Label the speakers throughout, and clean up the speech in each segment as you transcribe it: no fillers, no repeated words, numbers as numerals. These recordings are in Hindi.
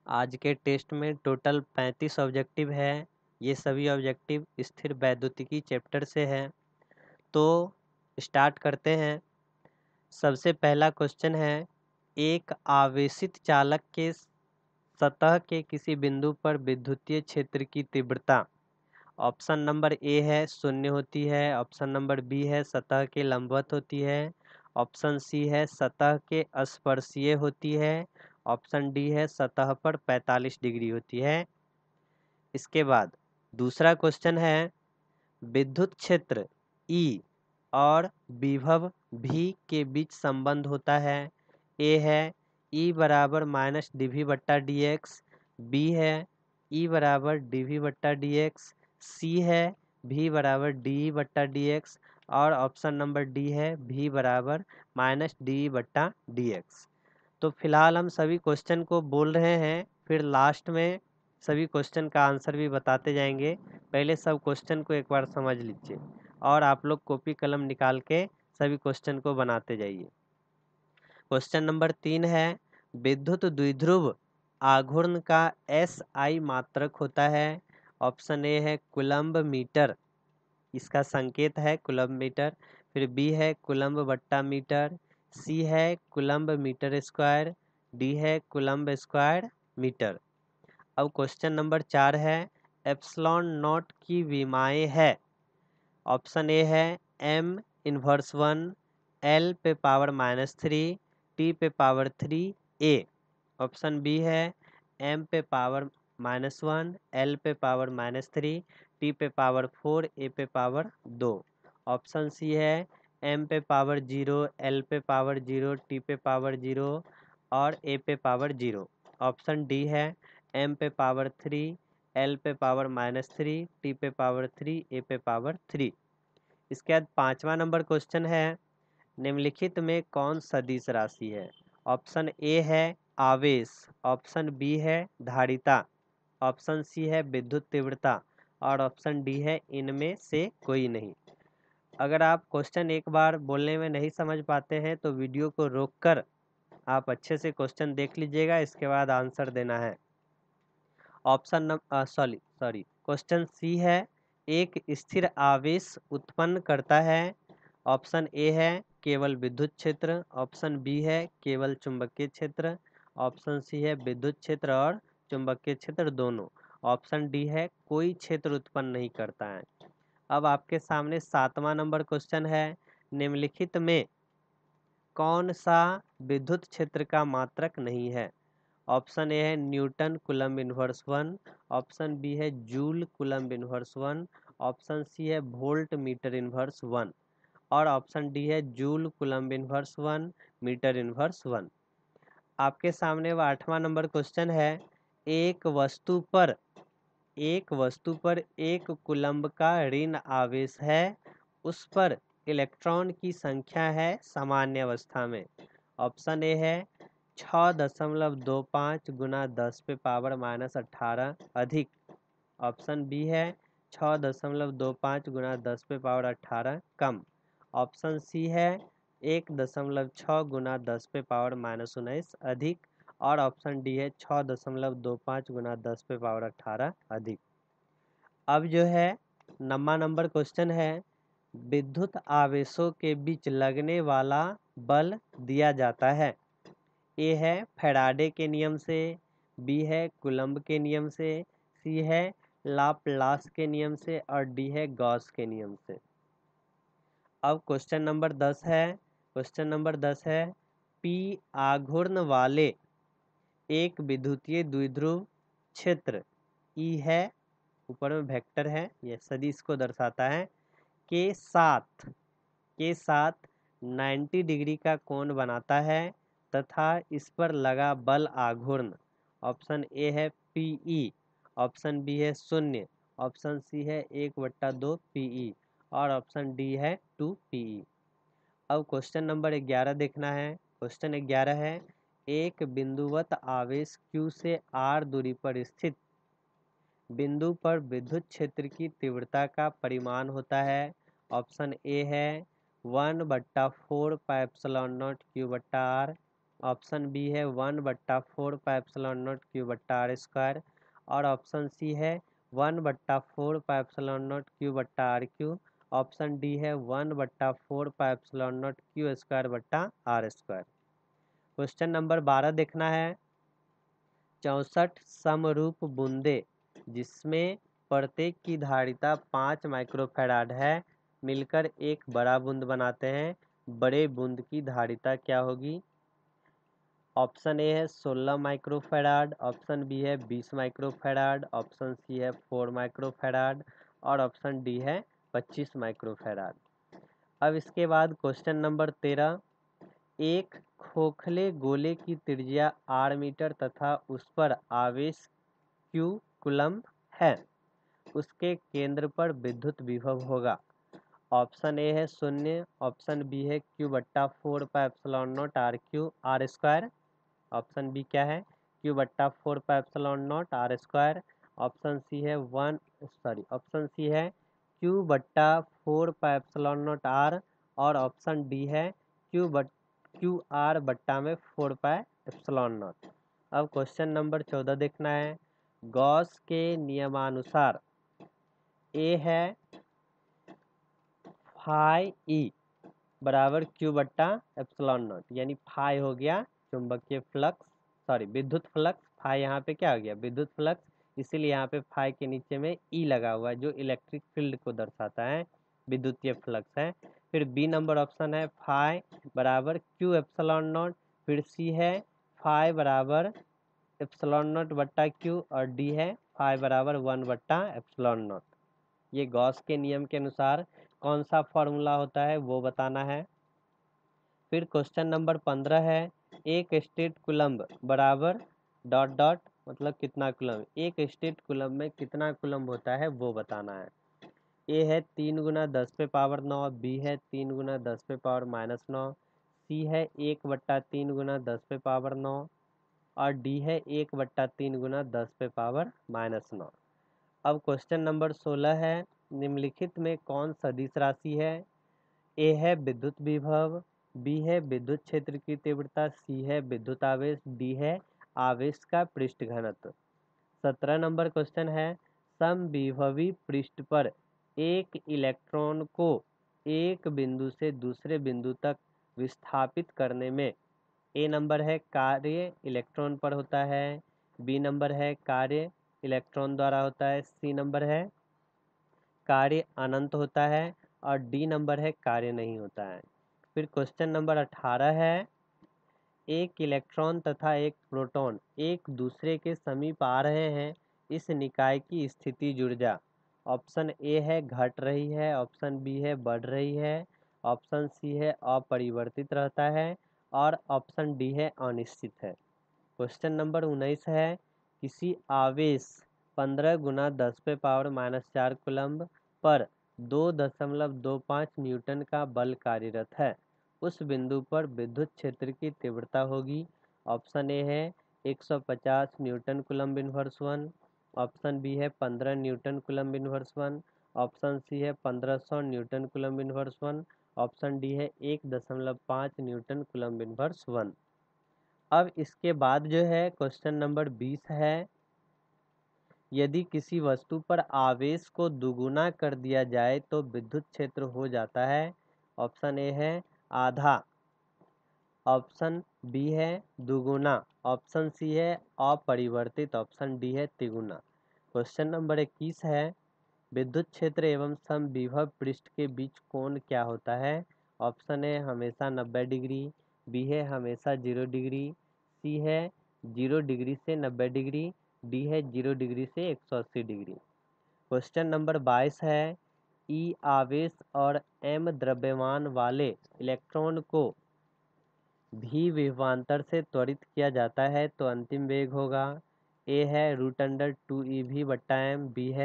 Speaker 1: आज के टेस्ट में टोटल 35 ऑब्जेक्टिव है। ये सभी ऑब्जेक्टिव स्थिर वैद्युतिकी चैप्टर से है। तो स्टार्ट करते हैं। सबसे पहला क्वेश्चन है, एक आवेशित चालक के सतह के किसी बिंदु पर विद्युतीय क्षेत्र की तीव्रता। ऑप्शन नंबर ए है 0 होती है, ऑप्शन नंबर बी है सतह के लंबवत होती है, ऑप्शन सी है सतह के स्पर्शीय होती है, ऑप्शन डी है सतह पर 45 डिग्री होती है। इसके बाद दूसरा क्वेश्चन है, विद्युत क्षेत्र E और विभव V के बीच संबंध होता है। ए है E बराबर माइनस dV बट्टा dx, बी है E बराबर dV बट्टा dx, सी है V बराबर डी बट्टा dx और ऑप्शन नंबर डी है V बराबर माइनस डी बट्टा dx। तो फिलहाल हम सभी क्वेश्चन को बोल रहे हैं, फिर लास्ट में सभी क्वेश्चन का आंसर भी बताते जाएंगे। पहले सब क्वेश्चन को एक बार समझ लीजिए और आप लोग कॉपी कलम निकाल के सभी क्वेश्चन को बनाते जाइए। क्वेश्चन नंबर 3 है, विद्युत द्विध्रुव आघूर्ण का SI मात्रक होता है। ऑप्शन ए है कूलम्ब मीटर, इसका संकेत है कूलम्ब मीटर। फिर बी है कूलम्ब बट्टा मीटर, सी है कूलम्ब मीटर स्क्वायर, डी है कूलम्ब स्क्वायर मीटर। अब क्वेश्चन नंबर 4 है, एप्सिलॉन नॉट की विमाएँ है। ऑप्शन ए है m इनवर्स 1, l पे पावर -3, t पे पावर 3 a। ऑप्शन बी है m पे पावर -1, l पे पावर -3, t पे पावर 4, a पे पावर 2। ऑप्शन सी है m पे पावर 0, l पे पावर 0, t पे पावर 0 और a पे पावर 0। ऑप्शन डी है m पे पावर 3, l पे पावर -3, t पे पावर 3, a पे पावर 3। इसके बाद 5वां नंबर क्वेश्चन है, निम्नलिखित में कौन सदिश राशि है। ऑप्शन ए है आवेश, ऑप्शन बी है धारिता, ऑप्शन सी है विद्युत तीव्रता और ऑप्शन डी है इनमें से कोई नहीं। अगर आप क्वेश्चन एक बार बोलने में नहीं समझ पाते हैं तो वीडियो को रोककर आप अच्छे से क्वेश्चन देख लीजिएगा, इसके बाद आंसर देना है। ऑप्शन सॉरी क्वेश्चन सी है, एक स्थिर आवेश उत्पन्न करता है। ऑप्शन ए है केवल विद्युत क्षेत्र, ऑप्शन बी है केवल चुंबकीय क्षेत्र, ऑप्शन सी है विद्युत क्षेत्र और चुंबकीय क्षेत्र दोनों, ऑप्शन डी है कोई क्षेत्र उत्पन्न नहीं करता है। अब आपके सामने 7वां नंबर क्वेश्चन है, निम्नलिखित में कौन सा विद्युत क्षेत्र का मात्रक नहीं है। ऑप्शन ए है newton coulomb inverse 1, option B है joule coulomb inverse 1, option C है वोल्ट मीटर इनवर्स 1 और ऑप्शन डी है joule coulomb inverse 1 metre inverse 1। आपके सामने वो 8वां नंबर क्वेश्चन है, एक वस्तु पर एक कूलम्ब का ऋण आवेश है, उस पर इलेक्ट्रॉन की संख्या है सामान्य अवस्था में। ऑप्शन ए है 6.25 गुना 10 पे पावर -18 अधिक, ऑप्शन बी है 6.25 गुना 10 पे पावर 18 कम, ऑप्शन सी है 1.6 गुना 10 पे पावर -19 अधिक और ऑप्शन डी है 6.25 गुना 10 पे पावर 18 अधिक। अब जो है 9वां नंबर क्वेश्चन है, विद्युत आवेशों के बीच लगने वाला बल दिया जाता है। ए है फैराडे के नियम से, बी है कूलम्ब के नियम से, सी है लाप्लास के नियम से और डी है गॉस के नियम से। अब क्वेश्चन नंबर 10 है, पी आघूर्ण वाले एक विद्युतीय द्विध्रुव क्षेत्र ई है, ऊपर में वेक्टर है, यह सदिश को दर्शाता है, के साथ 90 डिग्री का कोण बनाता है तथा इस पर लगा बल आघूर्ण। ऑप्शन ए है Pe, ऑप्शन बी है 0, ऑप्शन सी है 1/2 Pe और ऑप्शन डी है 2 Pe। अब क्वेश्चन नंबर 11 देखना है। क्वेश्चन 11 है, एक बिंदुवत आवेश Q से R दूरी पर स्थित बिंदु पर विद्युत क्षेत्र की तीव्रता का परिमाण होता है। ऑप्शन ए है 1/4 pi epsilon naught Q/R, option B है 1/4 क्यू बट्टा आर स्क्वायर, और ऑप्शन सी है 1/4 क्यू बट्टा आर क्यू, ऑप्शन डी है 1/4 क्यू स्क्वायर बट्टा आर स्क्वायर। क्वेश्चन नंबर 12 देखना है। 64 समरूप बूंदे जिसमें प्रत्येक की धारिता 5 माइक्रोफैराड है मिलकर एक बड़ा बूंद बनाते हैं, बड़े बूंद की धारिता क्या होगी? ऑप्शन ए है 16 माइक्रोफैराड, ऑप्शन बी है 20 माइक्रोफैराड, ऑप्शन सी है 4 माइक्रोफैराड, और ऑप्शन डी है 25 माइक्रोफैराड। अब इसके बाद क्वेश्चन नंबर 13। एक खोखले गोले की त्रिज्या r मीटर तथा उस पर आवेश q कूलम्ब है, उसके केंद्र पर विद्युत विभव होगा। ऑप्शन ए है 0, ऑप्शन बी है Q/4πε0 r ऑप्शन बी क्या है? Q/4πε0 r, ऑप्शन सी है Q/4πε0 r, और ऑप्शन डी है QR/4πε0। अब क्वेश्चन नंबर 14 देखना है। गॉस के नियमानुसार ए है फाई ई बराबर Q/ε0, यानी फाई हो गया चुंबकीय फ्लक्स, विद्युत फ्लक्स। फाई यहाँ पे क्या हो गया? विद्युत फ्लक्स, इसीलिए यहाँ पे फाई के नीचे में ई लगा हुआ है जो इलेक्ट्रिक फील्ड को दर्शाता है, विद्युतीय फ्लक्स है। फिर बी नंबर ऑप्शन है फाई बराबर Q/ε0, फिर सी है फाई बराबर ε0/Q, और डी है फाई बराबर 1/ε0। ये गॉस के नियम के अनुसार कौन सा फॉर्मूला होता है वो बताना है। फिर क्वेश्चन नंबर 15 है। एक स्टेट कूलम्ब बराबर डॉट डॉट मतलब कितना कूलम्ब, एक स्टेट कूलम्ब में कितना कूलम्ब होता है वो बताना है। ए है 3 × 10⁻⁹, बी है 3 × 10⁻⁻⁹, सी है 1/3 × 10⁻⁹, और डी है 1/3 × 10⁻⁹। अब क्वेश्चन नंबर 16 है। निम्नलिखित में कौन सदिश राशि है? ए है विद्युत विभव, बी है विद्युत क्षेत्र की तीव्रता, सी है विद्युत आवेश, डी है आवेश का पृष्ठ घनत्व। 17 नंबर क्वेश्चन है। समविभवी पृष्ठ पर एक इलेक्ट्रॉन को एक बिंदु से दूसरे बिंदु तक विस्थापित करने में ए नंबर है कार्य इलेक्ट्रॉन पर होता है, बी नंबर है कार्य इलेक्ट्रॉन द्वारा होता है, सी नंबर है कार्य अनंत होता है, और डी नंबर है कार्य नहीं होता है। फिर क्वेश्चन नंबर 18 है। एक इलेक्ट्रॉन तथा एक प्रोटॉन एक दूसरे के समीप आ रहे हैं, इस निकाय की स्थितिज ऊर्जा ऑप्शन ए है घट रही है, ऑप्शन बी है बढ़ रही है, ऑप्शन सी है अपरिवर्तित रहता है, और ऑप्शन डी है अनिश्चित है। क्वेश्चन नंबर 19 है। किसी आवेश 15 × 10⁻⁻⁴ कूलम्ब पर 2.25 न्यूटन का बल कार्यरत है, उस बिंदु पर विद्युत क्षेत्र की तीव्रता होगी। ऑप्शन ए है 150 newton coulomb inverse 1, option B है 15 newton coulomb inverse 1, option C है 1500 newton coulomb inverse 1, option D है 1.5 न्यूटन कूलम्ब इनवर्स 1। अब इसके बाद जो है क्वेश्चन नंबर 20 है। यदि किसी वस्तु पर आवेश को दुगुना कर दिया जाए तो विद्युत क्षेत्र हो जाता है। ऑप्शन ए है आधा, ऑप्शन बी है दुगुना, ऑप्शन सी है अपरिवर्तित, ऑप्शन डी है तिगुना। क्वेश्चन नंबर 21 है। विद्युत क्षेत्र एवं समविभव पृष्ठ के बीच कोण क्या होता है? ऑप्शन ए हमेशा 90 डिग्री, बी है हमेशा 0 डिग्री, सी है 0 डिग्री से 90 डिग्री, डी है 0 डिग्री से 180 डिग्री। क्वेश्चन नंबर 22 है। ई आवेश और एम द्रव्यमान वाले इलेक्ट्रॉन को भी विभवांतर से त्वरित किया जाता है तो अंतिम वेग होगा। ए है √2ev/m, बी है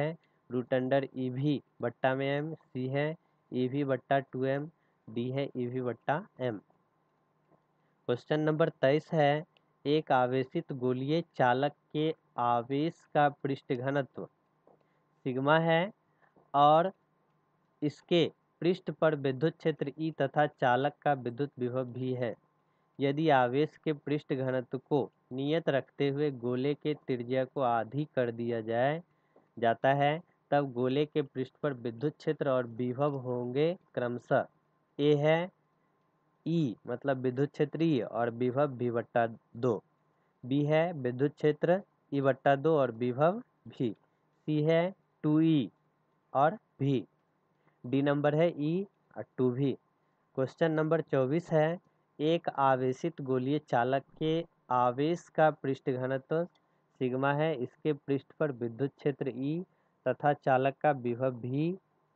Speaker 1: √ev/m, सी है ev/2m, डी है ev/m। क्वेश्चन नंबर 23 है। एक आवेशित गोलीय चालक के आवेश का पृष्ठ घनत्व सिग्मा है और इसके पृष्ठ पर विद्युत क्षेत्र ई तथा चालक का विद्युत विभव भी है। यदि आवेश के पृष्ठ घनत्व को नियत रखते हुए गोले के त्रिज्या को आधी कर दिया जाता है, तब गोले के पृष्ठ पर विद्युत क्षेत्र और विभव होंगे क्रमशः। ए है ई मतलब विद्युत क्षेत्र ई और विभव V/2। बी है विद्युत क्षेत्र E/2 और विभव V। सी है 2E और V। डी नंबर है E और 2V। क्वेश्चन नंबर 24 है, एक आवेशित गोलीय चालक के आवेश का पृष्ठ घनत्व सिग्मा है, इसके पृष्ठ पर विद्युत क्षेत्र E तथा चालक का विभव V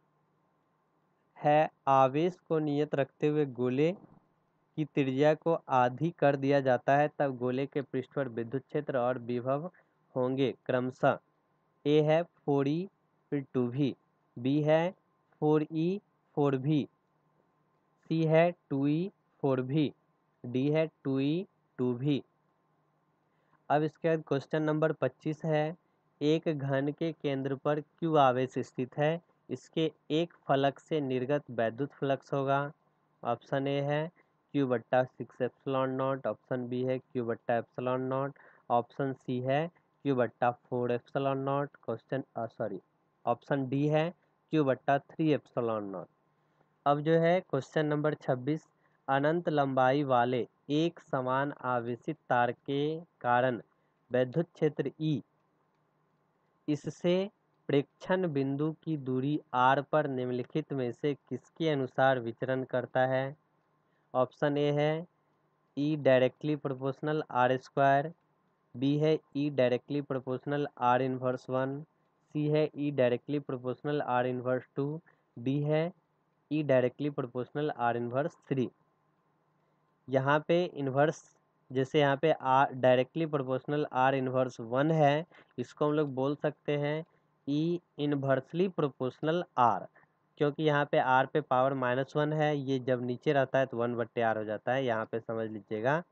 Speaker 1: है। आवेश को नियत रखते हुए गोले की त्रिज्या को आधी कर दिया जाता है, तब गोले के पृष्ठ पर विद्युत क्षेत्र और विभव होंगे क्रमशः। ए है 4E फिर 2V, बी है 4E 4V, सी है 2E 4V, डी है 2E 2V। अब इसके बाद क्वेश्चन नंबर 25 है, एक घन के केंद्र पर Q आवेश स्थित है, इसके एक फलक से निर्गत वैद्युत फ्लक्स होगा। ऑप्शन ए है Q/6 epsilon not, option B है Q/एप्सिलॉन नॉट, ऑप्शन सी है Q/4 epsilon not, option D है Q/3 एप्सिलॉन नॉट। अब जो है क्वेश्चन नंबर 26, अनंत लंबाई वाले एक समान आवेशित तार के कारण विद्युत क्षेत्र E इससे प्रेक्षण बिंदु की दूरी r पर निम्नलिखित में से किसके अनुसार विचरण करता है। ऑप्शन ए है E directly proportional r², B है E directly proportional r−1, C है E directly proportional r−2, D है E डायरेक्टली प्रोपोर्शनल r−3। यहाँ पे इन्वर्स, जैसे यहाँ पे डायरेक्टली प्रोपोर्शनल r−1 है, इसको हम लोग बोल सकते हैं E इन्वर्सली प्रोपोर्शनल r, क्योंकि यहाँ पे r पे पावर -1 है, ये जब नीचे रहता है तो 1/r हो जाता है, यहाँ पे समझ लीजिएगा।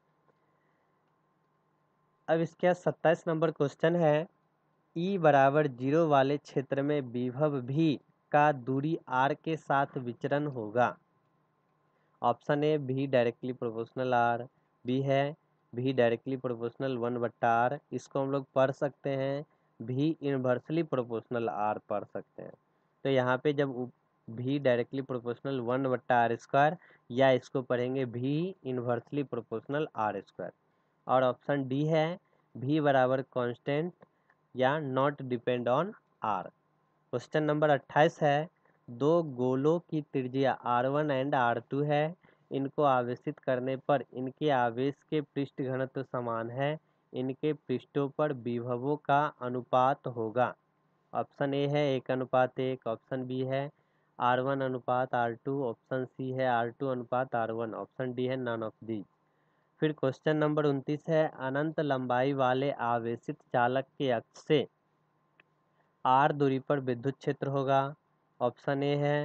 Speaker 1: अब इसके बाद 27 नंबर क्वेश्चन है, E=0 वाले क्षेत्र में विभव V का दूरी r के साथ विचरण होगा। Option A V directly proportional r, B है V डायरेक्टली प्रोपोर्शनल 1/r, इसको हम लोग पढ़ सकते हैं V इन्वर्सली प्रोपोर्शनल r पढ़ सकते हैं। तो यहाँ पे जब V डायरेक्टली प्रोपोर्शनल 1/r², या इसको पढ़ेंगे V इन्वर्सली प्रोपोर्शनल r²। और ऑप्शन डी है V बराबर कांस्टेंट या not depend on r। Question number 28 है, दो गोलों की त्रिज्या r1 एंड r2 है, इनको आवेशित करने पर इनके आवेश के पृष्ठ घनत्व समान है, इनके पृष्ठों पर विभवों का अनुपात होगा। ऑप्शन ए है 1:1, ऑप्शन बी है r1:r2, ऑप्शन सी है r2:r1, ऑप्शन डी है नन ऑफ दीज। फिर क्वेश्चन नंबर 29 है, अनंत लंबाई वाले आवेशित चालक के अक्ष से r दूरी पर विद्युत क्षेत्र होगा। ऑप्शन ए है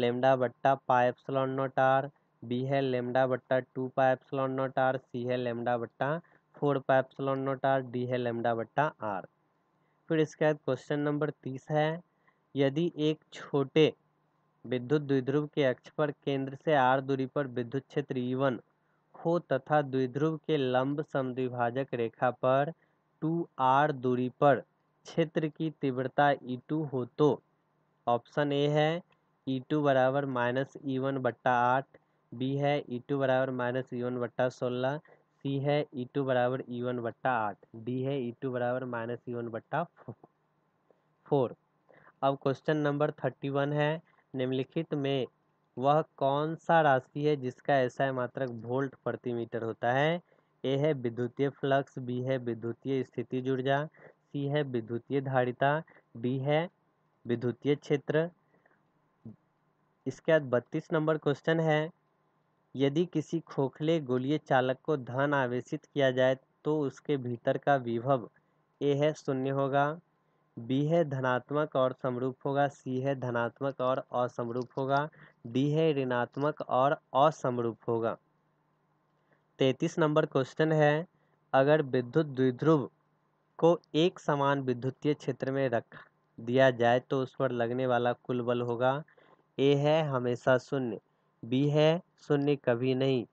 Speaker 1: λ/πε0r, बी है λ/2πε0r, सी है λ/4πε0r, डी है λ/r। फिर इसके बाद क्वेश्चन नंबर 30 है, यदि एक छोटे विद्युत द्विध्रुव के अक्ष पर केंद्र से r दूरी पर विद्युत क्षेत्र E1 हो तथा द्विध्रुव के लंब समद्विभाजक रेखा पर 2r दूरी पर क्षेत्र की तीव्रता E2 हो तो ऑप्शन ए है E2 बराबर -E1/8, बी है E2 बराबर -E1/16, सी है E2 बराबर E1/8, डी है E2 बराबर -E1/4। अब क्वेश्चन नंबर 31 है, निम्नलिखित में वह कौन सा राशि है जिसका SI मात्रक वोल्ट प्रति मीटर होता है। ए है विद्युतीय फ्लक्स, बी है विद्युतीय स्थितिज ऊर्जा, सी है विद्युतीय धारिता, डी है विद्युतीय क्षेत्र। इसके बाद 32 नंबर क्वेश्चन है, यदि किसी खोखले गोलीय चालक को धन आवेशित किया जाए तो उसके भीतर का विभव ए है 0 होगा, बी है धनात्मक और समरूप होगा, सी है धनात्मक और असमरूप होगा, डी है ऋणात्मक और असमरूप होगा। 33 नंबर क्वेश्चन है, अगर विद्युत द्विध्रुव को एक समान विद्युतीय क्षेत्र में रख दिया जाए तो उस पर लगने वाला कुल बल होगा। ए है हमेशा 0, बी है 0 कभी नहीं,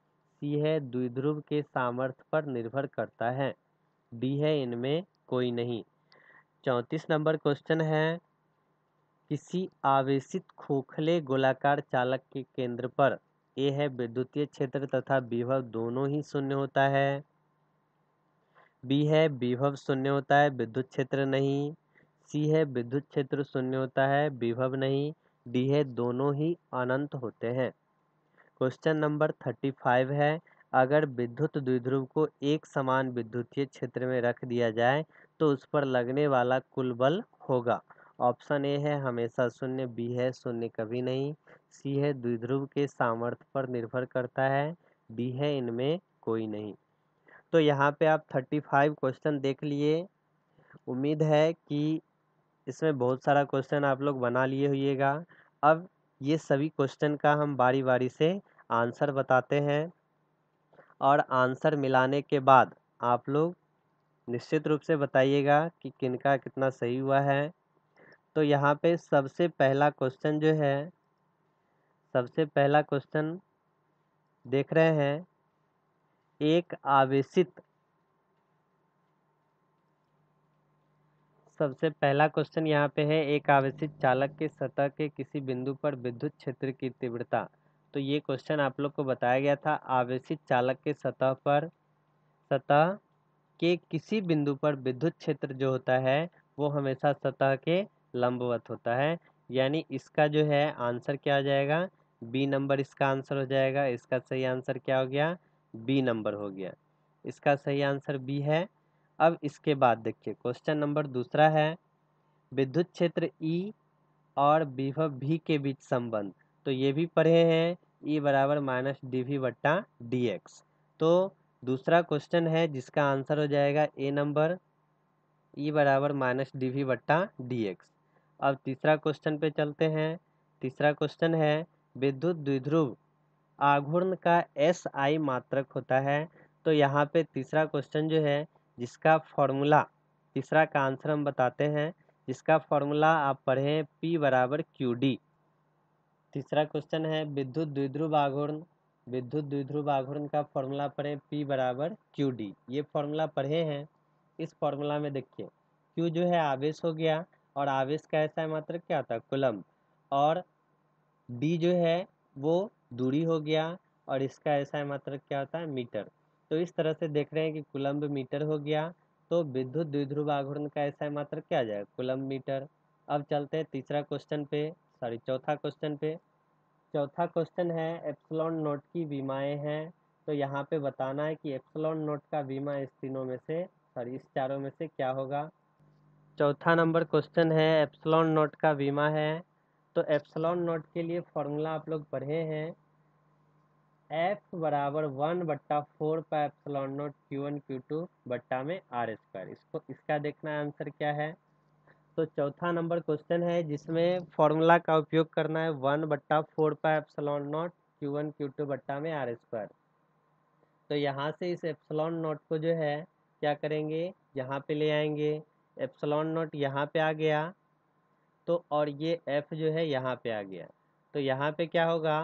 Speaker 1: सी है द्विध्रुव के सामर्थ्य पर निर्भर करता है, डी है इनमें कोई नहीं। 34 नंबर क्वेश्चन है, किसी आवेशित खोखले गोलाकार चालक के केंद्र पर ए है विद्युतीय क्षेत्र तथा विभव दोनों ही शून्य होता है, बी है विभव शून्य होता है विद्युत क्षेत्र नहीं, सी है विद्युत क्षेत्र शून्य होता है विभव नहीं, डी है दोनों ही अनंत होते हैं। क्वेश्चन नंबर 35 है, अगर विद्युत द्विध्रुव को एक समान विद्युतीय क्षेत्र में रख दिया जाए तो उस पर लगने वाला कुल बल होगा। ऑप्शन ए है हमेशा शून्य, बी है शून्य कभी नहीं, सी है द्विध्रुव के सामर्थ्य पर निर्भर करता है, डी है इनमें कोई नहीं। तो यहाँ पे आप 35 क्वेश्चन देख लिए। उम्मीद है कि इसमें बहुत सारा क्वेश्चन आप लोग बना लिए होइएगा। अब ये सभी क्वेश्चन का हम बारी बारी से आंसर बताते हैं और आंसर मिलाने के बाद आप लोग निश्चित रूप से बताइएगा कि किनका कितना सही हुआ है। तो यहाँ पे सबसे पहला क्वेश्चन जो है, सबसे पहला क्वेश्चन देख रहे हैं, एक आवेशित, सबसे पहला क्वेश्चन यहाँ पे है, एक आवेशित चालक के सतह के किसी बिंदु पर विद्युत क्षेत्र की तीव्रता। तो ये क्वेश्चन आप लोग को बताया गया था, आवेशित चालक के सतह पर, सतह के किसी बिंदु पर विद्युत क्षेत्र जो होता है वो हमेशा सतह के लंबवत होता है। यानी इसका जो है आंसर क्या हो जाएगा, बी नंबर इसका आंसर हो जाएगा। इसका सही आंसर क्या हो गया, बी नंबर हो गया। इसका सही आंसर बी है। अब इसके बाद देखिए क्वेश्चन नंबर दूसरा है, विद्युत क्षेत्र ई और विभव भी के बीच संबंध। तो ये भी पढ़े हैं, ई बराबर माइनस डी वी बट्टा डी एक्स। तो दूसरा क्वेश्चन है जिसका आंसर हो जाएगा ए नंबर, ई बराबर माइनस डी वी बट्टा डी एक्स। अब तीसरा क्वेश्चन पे चलते हैं। तीसरा क्वेश्चन है, विद्युत द्विध्रुव आघूर्ण का एस आई मात्रक होता है। तो यहाँ पे तीसरा क्वेश्चन जो है जिसका फॉर्मूला, तीसरा का आंसर हम बताते हैं, जिसका फॉर्मूला आप पढ़ें पी बराबर क्यू डी। तीसरा क्वेश्चन है विद्युत द्विध्रुव आघूर्ण, विद्युत द्विध्रुव आघूर्ण का फॉर्मूला पढ़ें पी बराबर क्यू डी। ये फॉर्मूला पढ़े हैं। इस फॉर्मूला में देखिए क्यू जो है आवेश हो गया और आवेश का ऐसा मात्रक क्या होता है, कूलम्ब, और डी जो है वो दूरी हो गया और इसका ऐसा मात्रक क्या होता है, मीटर। तो इस तरह से देख रहे हैं कि कूलम्ब मीटर हो गया, तो विद्युत द्विध्रुव आघूर्ण का ऐसा मात्रक क्या आ जाएगा, कूलम्ब मीटर। अब चलते हैं तीसरा क्वेश्चन पे, सॉरी चौथा क्वेश्चन पे। चौथा क्वेश्चन है, एप्सिलॉन नोट की विमाएँ हैं। तो यहाँ पे बताना है कि एप्सिलॉन नोट का विमा इस तीनों में से, सॉरी इस चारों में से क्या होगा। चौथा नंबर क्वेश्चन है, एप्सिलॉन नोट का विमा है। तो एप्सिलॉन नोट के लिए फॉर्मूला आप लोग पढ़े हैं, एफ बराबर 1/4 pi epsilon note Q1 Q2 बट्टा में आर स्क्वायर। इसको, इसका देखना है आंसर क्या है। तो चौथा नंबर क्वेश्चन है जिसमें फॉर्मूला का उपयोग करना है 1/4 pi epsilon note Q1 Q2 बट्टा में आर स्क्वायर। तो यहाँ से इस एप्सिलॉन नोट को जो है क्या करेंगे, यहाँ पे ले आएंगे। एप्सिलॉन नोट यहाँ पे आ गया, तो और ये एफ जो है यहाँ पे आ गया। तो यहाँ पे क्या होगा,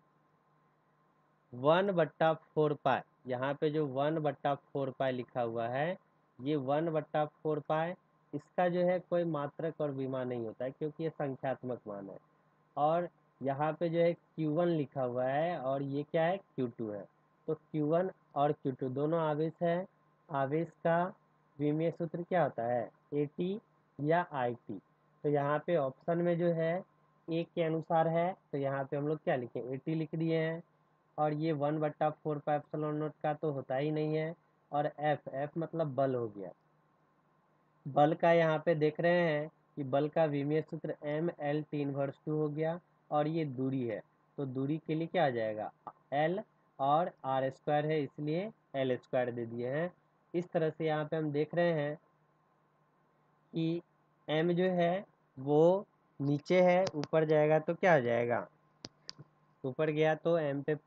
Speaker 1: 1/4 पाई, यहाँ पे जो 1/4 पाई लिखा हुआ है, ये 1/4 पाई, इसका जो है कोई मात्रक और विमा नहीं होता है क्योंकि ये संख्यात्मक मान है। और यहाँ पे जो है Q1 लिखा हुआ है और ये क्या है, Q2 है। तो Q1 और Q2 दोनों आवेश है। आवेश का विमीय सूत्र क्या होता है, AT या IT। तो यहाँ पे ऑप्शन में जो है ए के अनुसार है, तो यहाँ पे हम लोग क्या लिखें, AT लिख दिए हैं। और ये 1/4 पाई एप्सिलॉन नोट का तो होता ही नहीं है। और एफ मतलब बल हो गया। बल का यहाँ पे देख रहे हैं कि बल का विमीय सूत्र mL/T−2 हो गया और ये दूरी है, तो दूरी के लिए क्या आ जाएगा, L, और आर स्क्वायर है इसलिए L स्क्वायर दे दिए हैं। इस तरह से यहाँ पे हम देख रहे हैं कि m जो है वो नीचे है, ऊपर जाएगा तो क्या आ जाएगा, ऊपर गया तो m पे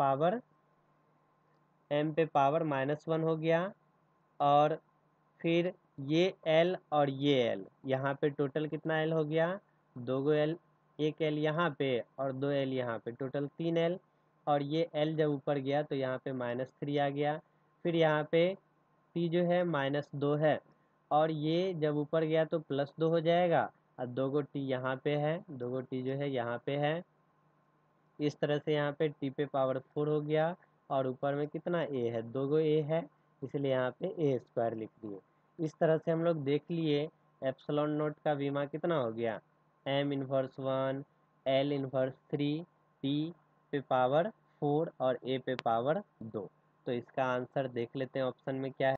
Speaker 1: पावर -1 हो गया। और फिर ये L और ये L, यहाँ पे टोटल कितना L हो गया, 2 L, एक L यहाँ पे और 2 L यहाँ पे, टोटल 3 L। और ये L जब ऊपर गया तो यहाँ पे -3 आ गया। फिर यहाँ पे T जो है -2 है, और ये जब ऊपर गया तो +2 हो जाएगा, और 2 गो T यहाँ पे है, 2 गो T जो है यहाँ पे है। इस तरह से यहाँ पे T पे पावर 4 हो गया, और ऊपर में कितना A है, 2 गो A है, इसलिए यहाँ पे A² लिख दिए। इस तरह से हम लोग देख लिए एप्सिलॉन नोट का बीमा कितना हो गया, M inverse 1, L inverse 3, T पे पावर 4 और A पे पावर 2। तो इसका आंसर देख लेते हैं ऑप्शन में क्या है।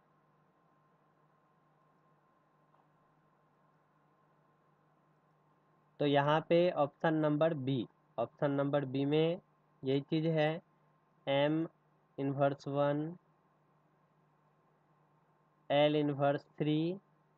Speaker 1: तो यहाँ पे option number B, option number B में यही चीज़ है, M inverse 1, L inverse 3,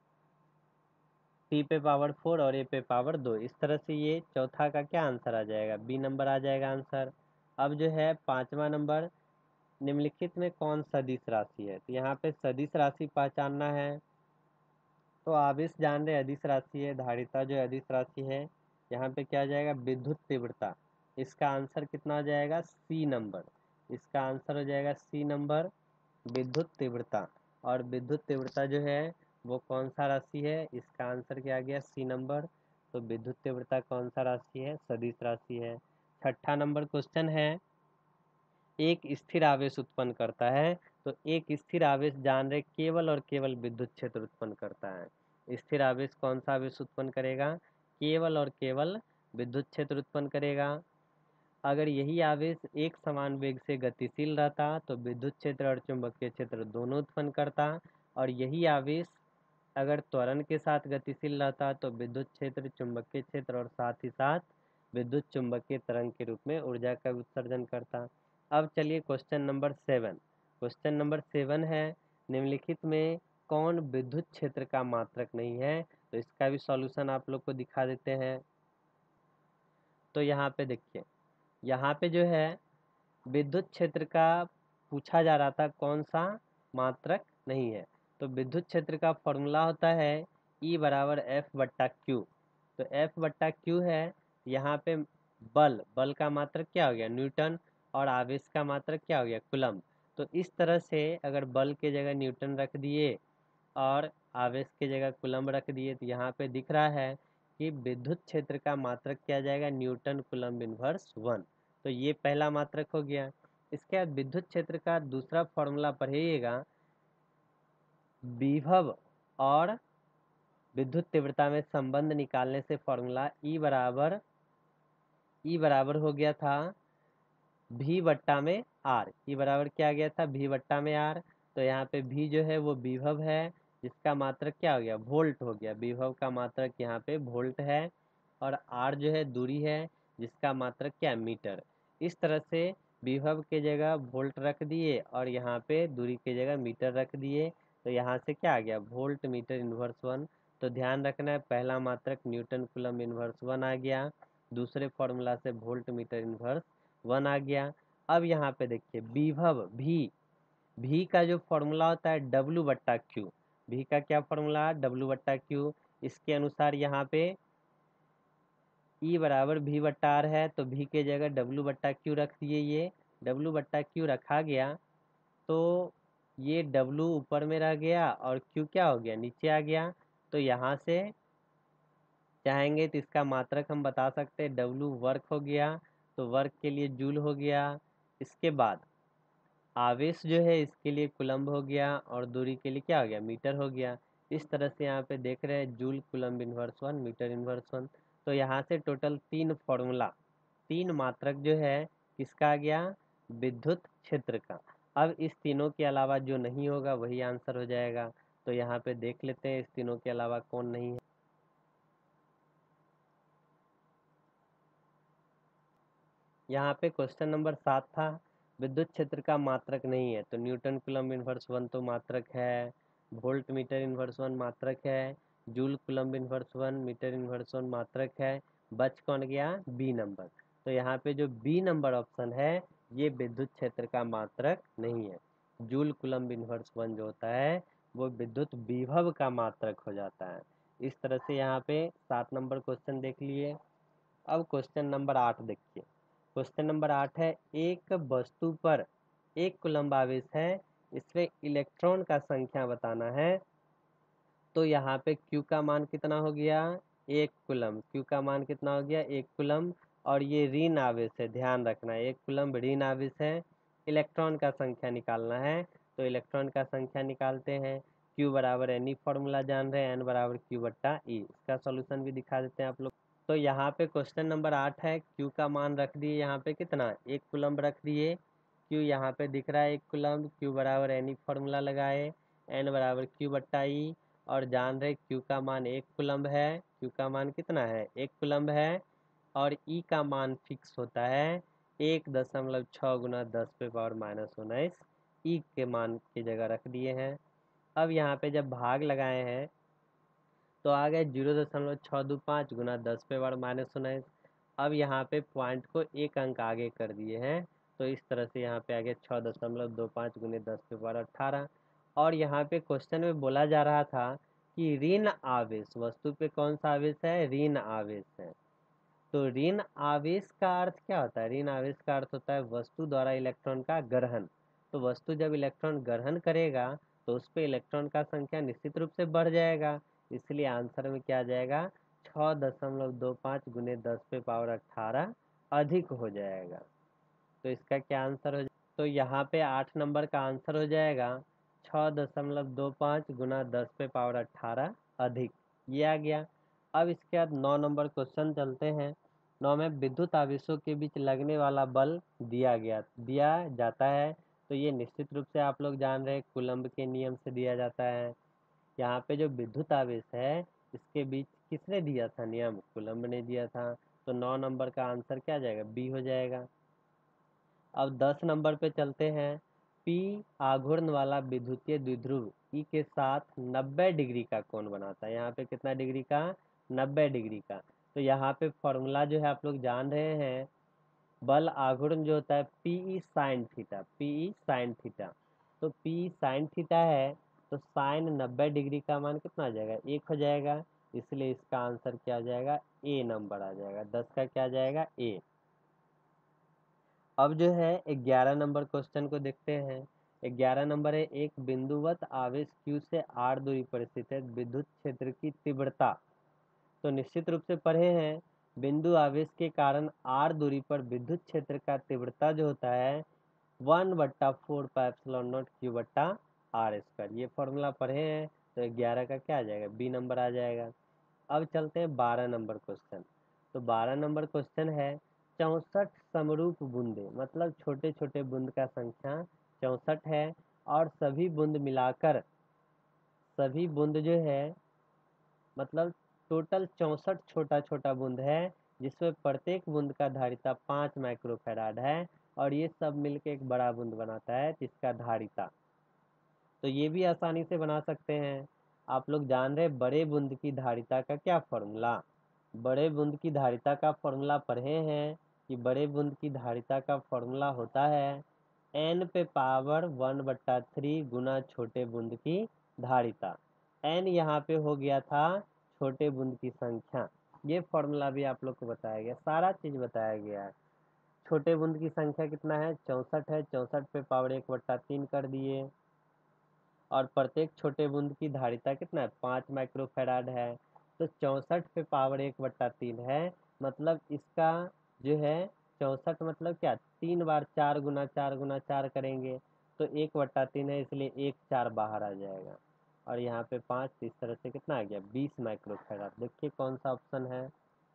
Speaker 1: T पे पावर 4 और A पे पावर 2। इस तरह से ये चौथा का क्या आंसर आ जाएगा, बी नंबर आ जाएगा आंसर। अब जो है पांचवा नंबर, निम्नलिखित में कौन सदिश राशि है। तो यहाँ पे सदिश राशि पहचानना है। तो आवेश जान रहे अदिश राशि है, धारिता जो अदिश राशि है। यहाँ पे क्या आ जाएगा, विद्युत तीव्रता। इसका आंसर कितना आ जाएगा, सी नंबर। इसका आंसर हो जाएगा सी नंबर, विद्युत तीव्रता। और विद्युत तीव्रता जो है वो कौन सा राशि है, इसका आंसर क्या आ गया, सी नंबर। तो विद्युत तीव्रता कौन सा राशि है, सदिश राशि है। छठा नंबर क्वेश्चन है, एक स्थिर आवेश उत्पन्न करता है। तो एक स्थिर आवेश जान रहे केवल और केवल विद्युत क्षेत्र उत्पन्न करता है। स्थिर आवेश कौन सा आवेश उत्पन्न करेगा, केवल और केवल विद्युत क्षेत्र उत्पन्न करेगा। अगर यही आवेश एक समान वेग से गतिशील रहता तो विद्युत क्षेत्र और चुंबकीय क्षेत्र दोनों उत्पन्न करता, और यही आवेश अगर त्वरण के साथ गतिशील रहता तो विद्युत क्षेत्र, चुंबकीय क्षेत्र और साथ ही साथ विद्युत चुंबकीय तरंग के रूप में ऊर्जा का उत्सर्जन करता। अब चलिए क्वेश्चन नंबर 7। क्वेश्चन नंबर 7 है, निम्नलिखित में कौन विद्युत क्षेत्र का मात्रक नहीं है। तो इसका भी सॉल्यूशन आप लोग को दिखा देते हैं। तो यहाँ पे देखिए, यहाँ पे जो है विद्युत क्षेत्र का पूछा जा रहा था, कौन सा मात्रक नहीं है। तो विद्युत क्षेत्र का फॉर्मूला होता है E बराबर F/Q। तो F/Q है, यहाँ पे बल, बल का मात्रक क्या हो गया, न्यूटन, और आवेश का मात्रक क्या हो गया, कूलम्ब। तो इस तरह से अगर बल के जगह न्यूटन रख दिए और आवेश की जगह कूलम्ब रख दिए, तो यहाँ पे दिख रहा है कि विद्युत क्षेत्र का मात्रक क्या आ जाएगा, न्यूटन कूलम्ब इन्वर्स 1। तो ये पहला मात्रक हो गया। इसके बाद विद्युत क्षेत्र का दूसरा फॉर्मूला पढ़िएगा, विभव और विद्युत तीव्रता में संबंध निकालने से फॉर्मूला ई बराबर हो गया था V/R। ई बराबर क्या आ गया था, V/R। तो यहाँ पे V जो है वो विभव है, जिसका मात्रक क्या हो गया, वोल्ट हो गया। विभव का मात्रक यहाँ पे वोल्ट है, और R जो है दूरी है, जिसका मात्रक क्या, मीटर। इस तरह से विभव के जगह वोल्ट रख दिए और यहाँ पे दूरी के जगह मीटर रख दिए। तो यहाँ से क्या आ गया, वोल्ट मीटर इन्वर्स 1। तो ध्यान रखना है, पहला मात्रक न्यूटन कूलम्ब इन्वर्स 1 आ गया, दूसरे फॉर्मूला से वोल्ट मीटर इन्वर्स 1 आ गया। अब यहाँ पे देखिए विभव भी का जो फॉर्मूला होता है W/Q। भी का क्या फॉर्मूला, W/Q। इसके अनुसार यहाँ पे E बराबर V/R है, तो V के जगह W/Q रख दिए। ये W/Q रखा गया तो ये W ऊपर में रह गया और Q क्या हो गया, नीचे आ गया। तो यहाँ से चाहेंगे तो इसका मात्रक हम बता सकते हैं, W वर्क हो गया, तो वर्क के लिए जूल हो गया। इसके बाद आवेश जो है इसके लिए कूलम्ब हो गया, और दूरी के लिए क्या हो गया, मीटर हो गया। इस तरह से यहाँ पे देख रहे हैं joule coulomb inverse 1, metre inverse 1। तो यहाँ से टोटल 3 फॉर्मूला, 3 मात्रक जो है किसका आ गया, विद्युत क्षेत्र का। अब इस तीनों के अलावा जो नहीं होगा वही आंसर हो जाएगा। तो यहाँ पे देख लेते हैं इस तीनों के अलावा कौन नहीं है। यहाँ पे क्वेश्चन नंबर 7 था, विद्युत क्षेत्र का मात्रक नहीं है। तो न्यूटन कूलम्ब इन्वर्स 1 तो मात्रक है, वोल्ट मीटर इन्वर्स 1 मात्रक है, joule coulomb inverse 1 metre inverse 1 मात्रक है। बच कौन गया, बी नंबर। तो यहाँ पे जो बी नंबर ऑप्शन है ये विद्युत क्षेत्र का मात्रक नहीं है। जूल कूलम्ब इन्वर्स 1 जो होता है वो विद्युत विभव का मात्रक हो जाता है। इस तरह से यहाँ पे 7 नंबर क्वेश्चन देख लिए। अब क्वेश्चन नंबर 8 देखिए। क्वेश्चन नंबर 8 है, एक वस्तु पर 1 कूलम्ब आवेश है, इसमें इलेक्ट्रॉन का संख्या बताना है। तो यहाँ पे Q का मान कितना हो गया, 1 कूलम्ब। Q का मान कितना हो गया, 1 कूलम्ब। और ये ऋण आवेश है, ध्यान रखना, 1 कूलम्ब ऋण आवेश है। इलेक्ट्रॉन का संख्या निकालना है, तो इलेक्ट्रॉन का संख्या निकालते हैं। Q बराबर एनी फॉर्मूला जान रहे हैं, N बराबर Q बट्टा E। इसका सॉल्यूशन भी दिखा देते हैं आप लोग। तो यहाँ पे क्वेश्चन नंबर 8 है, Q का मान रख दिए यहाँ पे कितना, 1 कूलम्ब रख दिए। Q यहाँ पे दिख रहा है 1 कूलम्ब। Q बराबर एनी फॉर्मूला लगाए, N बराबर Q बट्टा E। और जान रहे Q का मान 1 कूलम्ब है। Q का मान कितना है, 1 कूलम्ब है। और E का मान फिक्स होता है 1.6 गुना 10 पे पावर -19। E के मान की जगह रख दिए हैं। अब यहाँ पे जब भाग लगाए हैं तो आ गए 0.625 गुना 10 पे पावर -19। अब यहाँ पे पॉइंट को एक अंक आगे कर दिए हैं, तो इस तरह से यहाँ पे आ गया 6.25 गुने 10 पे पावर 18। और यहाँ पे क्वेश्चन में बोला जा रहा था कि ऋण आवेश, वस्तु पे कौन सा आवेश है, ऋण आवेश है। तो ऋण आवेश का अर्थ क्या होता है, ऋण आवेश का अर्थ होता है वस्तु द्वारा इलेक्ट्रॉन का ग्रहण। तो वस्तु जब इलेक्ट्रॉन ग्रहण करेगा तो उस पर इलेक्ट्रॉन का संख्या निश्चित रूप से बढ़ जाएगा। इसलिए आंसर में क्या आ जाएगा, 6.25 गुने 10 पे पावर 18 अधिक हो जाएगा। तो इसका क्या आंसर हो जाएगा, तो यहाँ पे 8 नंबर का आंसर हो जाएगा 6.25 गुना 10 पे पावर 18 अधिक, ये आ गया। अब इसके बाद 9 नंबर क्वेश्चन चलते हैं। 9 में विद्युत आवेशों के बीच लगने वाला बल दिया जाता है। तो ये निश्चित रूप से आप लोग जान रहे हैं, कूलम्ब के नियम से दिया जाता है। यहाँ पे जो विद्युत आवेश है इसके बीच किसने दिया था नियम, कूलम्ब ने दिया था। तो 9 नंबर का आंसर क्या जाएगा, बी हो जाएगा। अब 10 नंबर पे चलते हैं। P आघूर्ण वाला विद्युतीय द्विध्रुव E के साथ 90 डिग्री का कोण बनाता है। यहाँ पे कितना डिग्री का, 90 डिग्री का। तो यहाँ पे फॉर्मूला जो है आप लोग जान रहे हैं, बल आघूर्ण जो होता है PE sine theta, PE sine theta. तो PE साइन थीटा है, तो साइन 90 डिग्री का मान कितना आ जाएगा, 1 हो जाएगा। इसलिए इसका आंसर क्या आ जाएगा, ए नंबर आ जाएगा। 10 का क्या आ जाएगा, ए। अब जो है 11 नंबर क्वेश्चन को देखते हैं। 11 नंबर है, एक बिंदुवत आवेश Q से r दूरी पर स्थित है, विद्युत क्षेत्र की तीव्रता। तो निश्चित रूप से पढ़े हैं, बिंदु आवेश के कारण r दूरी पर विद्युत क्षेत्र का तीव्रता जो होता है 1/4πε0 Q बट्टा r स्क्वायर। ये फॉर्मूला पढ़े हैं। तो 11 का क्या आ जाएगा, बी नंबर आ जाएगा। अब चलते हैं 12 नंबर क्वेश्चन। तो 12 नंबर क्वेश्चन है, 64 समरूप बूंदे, मतलब छोटे छोटे बूंद का संख्या 64 है। और सभी बूंद मिलाकर, सभी बूंद जो है मतलब टोटल 64 छोटा छोटा बूंद है, जिसमें प्रत्येक बूंद का धारिता 5 माइक्रोफैराड है। और ये सब मिलकर एक बड़ा बूंद बनाता है जिसका धारिता, तो ये भी आसानी से बना सकते हैं। आप लोग जान रहे बड़े बूंद की धारिता का क्या फॉर्मूला, बड़े बूंद की धारिता का फॉर्मूला पढ़े हैं कि बड़े बूंद की धारिता का फॉर्मूला होता है n पे पावर 1/3 गुना छोटे बूंद की धारिता। n यहाँ पे हो गया था छोटे बूंद की संख्या। ये फॉर्मूला भी आप लोग को बताया गया, सारा चीज बताया गया है। छोटे बूंद की संख्या कितना है, 64 है। 64 पे पावर 1/3 कर दिए। और प्रत्येक छोटे बूंद की धारिता कितना है, 5 माइक्रोफैराड है। तो 64 पे पावर 1/3 है, मतलब इसका जो है 64 मतलब क्या, 3 बार 4 गुना 4 गुना 4 करेंगे तो 1/3 है, इसलिए 1 4 बाहर आ जाएगा। और यहाँ पे 5, इस तरह से कितना आ गया, 20 माइक्रोफैराड। देखिए कौन सा ऑप्शन है।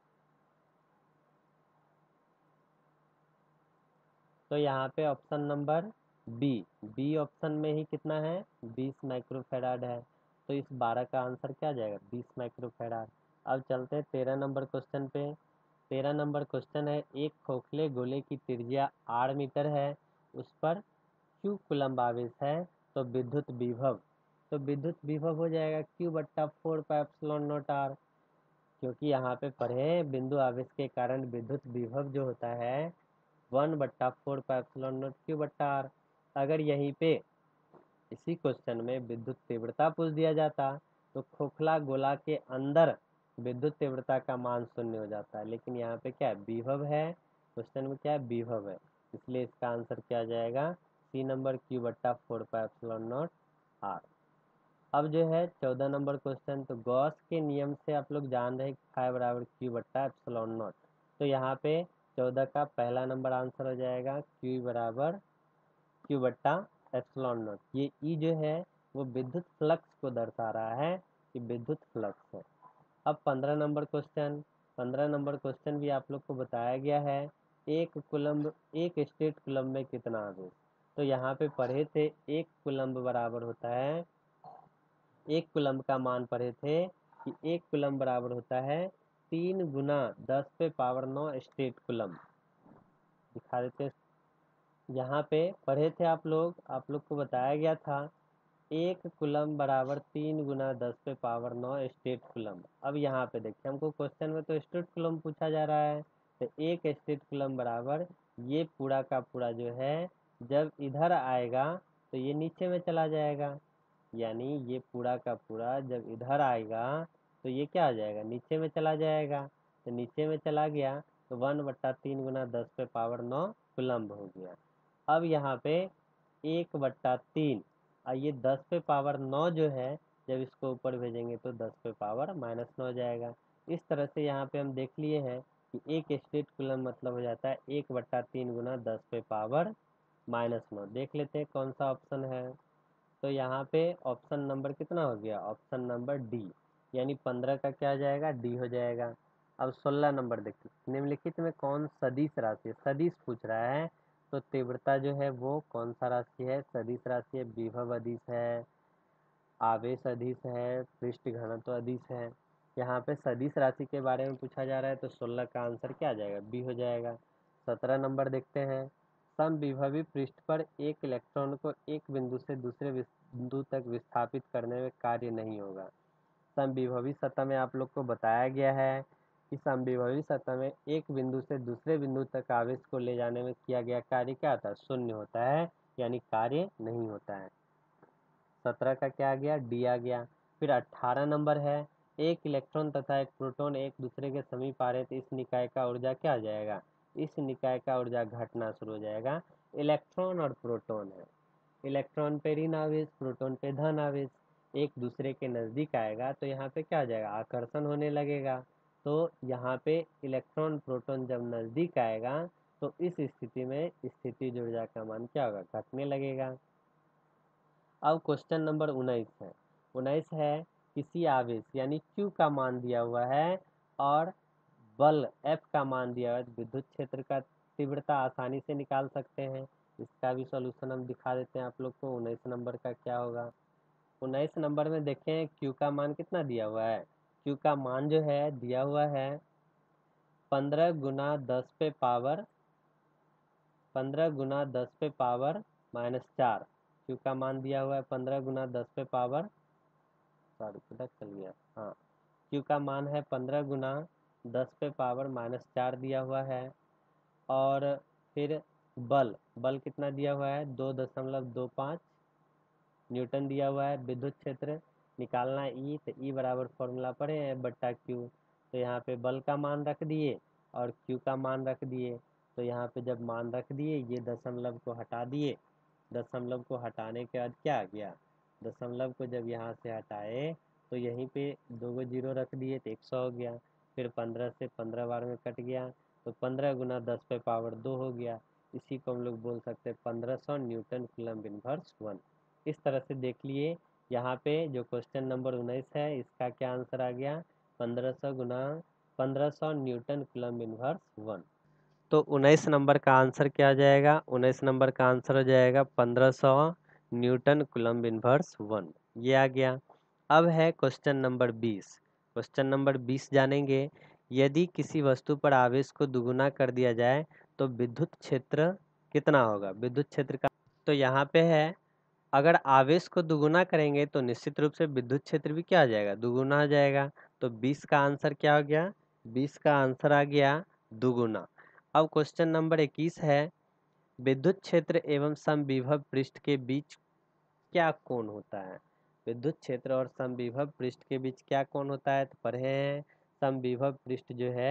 Speaker 1: तो यहाँ पे option number B, B option में ही कितना है, 20 माइक्रोफैराड है। तो इस 12 का आंसर क्या जाएगा, 20 माइक्रोफैराड। अब चलते हैं 13 नंबर क्वेश्चन पे। 13 नंबर क्वेश्चन है, एक खोखले गोले की त्रिज्या 8 मीटर है, उस पर Q कूलम्ब आवेश है, तो विद्युत विभव, तो विद्युत विभव हो जाएगा Q/4πε0r। क्योंकि यहाँ पे पढ़े बिंदु आवेश के कारण विद्युत विभव जो होता है 1/4πε0 Q/r। अगर यहीं पे इसी क्वेश्चन में विद्युत तीव्रता पूछ दिया जाता तो खोखला गोला के अंदर विद्युत तीव्रता का मान 0 हो जाता है। लेकिन यहाँ पे क्या है, विभव है, क्वेश्चन में क्या है, विभव है, इसलिए इसका आंसर क्या आ जाएगा, सी नंबर Q बट्टा 4πε0 R। अब जो है 14 नंबर क्वेश्चन, तो गॉस के नियम से आप लोग जान रहे हैं कि फाई बराबर Q बट्टा एप्सिलॉन नॉट। तो यहाँ पे 14 का पहला नंबर आंसर हो जाएगा Q बराबर Q बट्टा एप्सिलॉन नॉट। ये E जो है वो विद्युत फ्लक्स को दर्शा रहा है कि विद्युत फ्लक्स है। अब 15 नंबर क्वेश्चन, 15 नंबर क्वेश्चन भी आप लोग को बताया गया है, एक कूलम्ब, एक स्टेट कूलम्ब में कितना आवेश। तो यहाँ पे पढ़े थे एक कूलम्ब बराबर होता है, एक कूलम्ब का मान पढ़े थे कि एक कूलम्ब बराबर होता है 3 गुना 10 पे पावर 9 स्टेट कूलम्ब। दिखा देते, यहाँ पे पढ़े थे आप लोग को बताया गया था एक कूलम्ब बराबर 3 गुना 10 पे पावर 9 स्टेट कूलम्ब। अब यहाँ पे देखिए हमको क्वेश्चन में तो स्टेट कूलम्ब पूछा जा रहा है, तो एक स्टेट कूलम्ब बराबर ये पूरा का पूरा जो है जब इधर आएगा तो ये नीचे में चला जाएगा, यानी ये पूरा का पूरा जब इधर आएगा तो ये क्या आ जाएगा, नीचे में चला जाएगा। तो नीचे में चला गया तो 1/3 गुना 10 पे पावर 9 कूलम्ब हो गया। अब यहाँ पे 1/3 और ये 10 पे पावर 9 जो है जब इसको ऊपर भेजेंगे तो 10 पे पावर -9 जाएगा। इस तरह से यहाँ पे हम देख लिए हैं कि एक स्टेट कूलम्ब मतलब हो जाता है 1/3 गुना 10 पे पावर -9। देख लेते हैं कौन सा ऑप्शन है। तो यहाँ पे ऑप्शन नंबर कितना हो गया, ऑप्शन नंबर डी, यानी 15 का क्या आ जाएगा, डी हो जाएगा। अब 16 नंबर देखिए, निम्नलिखित में कौन सदिश राशि है, सदिश पूछ रहा है, तो तीव्रता जो है वो कौन सा राशि है, सदिश राशि है, विभव अदिश है, आवेश अदिश है, पृष्ठ घनत्व अदिश है। यहाँ पे सदिश राशि के बारे में पूछा जा रहा है, तो 16 का आंसर क्या आ जाएगा, बी हो जाएगा। 17 नंबर देखते हैं, समविभवी पृष्ठ पर एक इलेक्ट्रॉन को एक बिंदु से दूसरे बिंदु तक विस्थापित करने में कार्य नहीं होगा। समविभवी सतह में आप लोग को बताया गया है कि समविभवी सतह में एक बिंदु से दूसरे बिंदु तक आवेश को ले जाने में किया गया कार्य क्या होता है, शून्य होता है, यानी कार्य नहीं होता है। 17 का क्या आ गया, डी आ गया। फिर 18 नंबर है, एक इलेक्ट्रॉन तथा एक प्रोटॉन एक दूसरे के समीप आ रहे तो इस निकाय का ऊर्जा क्या आ जाएगा, इस निकाय का ऊर्जा घटना शुरू हो जाएगा। इलेक्ट्रॉन और प्रोटॉन है, इलेक्ट्रॉन पे ऋण आवेश, प्रोटॉन पे धन आवेश, एक दूसरे के नज़दीक आएगा तो यहाँ पे क्या आ जाएगा, आकर्षण होने लगेगा। तो यहाँ पे इलेक्ट्रॉन प्रोटॉन जब नज़दीक आएगा तो इस स्थिति में स्थितिज ऊर्जा का मान क्या होगा, घटने लगेगा। अब क्वेश्चन नंबर 19 है, 19 है, किसी आवेश यानी Q का मान दिया हुआ है और बल F का मान दिया हुआ है, विद्युत क्षेत्र का तीव्रता आसानी से निकाल सकते हैं। इसका भी सॉल्यूशन हम दिखा देते हैं आप लोग को। 19 नंबर का क्या होगा, 19 नंबर में देखें Q का मान कितना दिया हुआ है, Q का मान जो है दिया हुआ है 15 गुना 10 पे पावर 15 गुना 10 पे पावर -4। Q का मान दिया हुआ है 15 गुना 10 पे पावर, सॉरी किधर चल गया, हाँ, Q का मान है 15 गुना 10 पे पावर -4 दिया हुआ है। और फिर बल, बल कितना दिया हुआ है 2.25 न्यूटन दिया हुआ है। विद्युत क्षेत्र निकालना है ई, तो ई बराबर फॉर्मूला पढ़े हैं बट्टा क्यू। तो यहाँ पे बल का मान रख दिए और क्यू का मान रख दिए। तो यहाँ पे जब मान रख दिए ये दशमलव को हटा दिए, दशमलव को हटाने के बाद क्या आ गया, दशमलव को जब यहाँ से हटाए तो यहीं पे 2 जीरो रख दिए तो 100 हो गया। फिर 15 से 15 बार में कट गया तो 15 गुना 10 पे पावर 2 हो गया। इसी को हम लोग बोल सकते हैं 1500 न्यूटन कूलम्ब इनवर्स 1। इस तरह से देख लिए यहाँ पे जो क्वेश्चन नंबर 19 है इसका क्या आंसर आ गया, 1500 गुना 1500 न्यूटन कूलम्ब इनवर्स 1। तो 19 नंबर का आंसर क्या आ जाएगा, 19 नंबर का आंसर हो जाएगा 1500 न्यूटन कूलम्ब इनवर्स 1, ये आ गया। अब है क्वेश्चन नंबर 20। क्वेश्चन नंबर 20 जानेंगे, यदि किसी वस्तु पर आवेश को दुगुना कर दिया जाए तो विद्युत क्षेत्र कितना होगा, विद्युत क्षेत्र का। तो यहाँ पे है, अगर आवेश को दुगुना करेंगे तो निश्चित रूप से विद्युत क्षेत्र भी क्या आ जाएगा, दुगुना आ जाएगा। तो 20 का आंसर क्या हो गया, 20 का आंसर आ गया दुगुना। अब क्वेश्चन नंबर 21 है, विद्युत क्षेत्र एवं समविभव पृष्ठ के बीच क्या कोण होता है। विद्युत क्षेत्र और समविभव पृष्ठ के बीच क्या कोण होता है, तो पढ़े हैं समविभव पृष्ठ जो है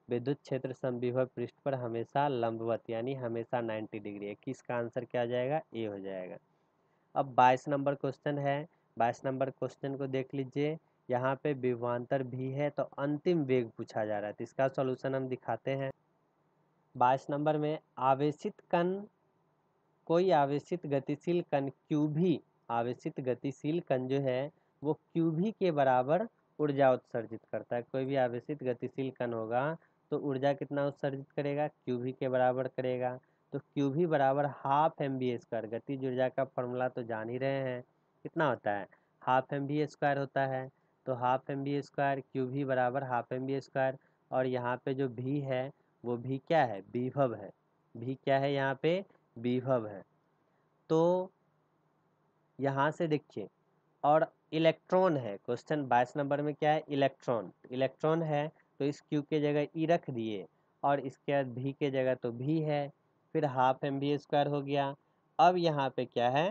Speaker 1: विद्युत क्षेत्र समविभव पृष्ठ पर हमेशा लंबवत यानी हमेशा 90 डिग्री है। किसका आंसर क्या आ जाएगा? ए हो जाएगा। अब 22 नंबर क्वेश्चन है। 22 नंबर क्वेश्चन को देख लीजिए। यहाँ पे विभवांतर भी है तो अंतिम वेग पूछा जा रहा है, तो इसका सॉल्यूशन हम दिखाते हैं। 22 नंबर में आवेशित कण, कोई आवेशित गतिशील कण क्यू भी, आवेशित गतिशील कण जो है वो क्यू भी के बराबर ऊर्जा उत्सर्जित करता है। कोई भी आवेशित गतिशील कण होगा तो ऊर्जा कितना उत्सर्जित करेगा? क्यू भी के बराबर करेगा। तो क्यू भी बराबर हाफ एम बी स्क्वायर, गतिज ऊर्जा का फॉर्मूला तो जान ही रहे हैं, कितना होता है? हाफ एम बी स्क्वायर होता है। तो half M B square, Q भी बराबर हाफ एम बी स्क्वायर, और यहाँ पे जो भी है वो भी क्या है? विभव है। भी क्या है यहाँ पे? विभव है। तो यहाँ से देखिए, और इलेक्ट्रॉन है, क्वेश्चन 22 नंबर में क्या है? इलेक्ट्रॉन। इलेक्ट्रॉन है तो इस क्यू के जगह ई रख दिए, और इसके बाद भी के जगह तो भी है, फिर हाफ एम बी स्क्वायर हो गया। अब यहाँ पे क्या है?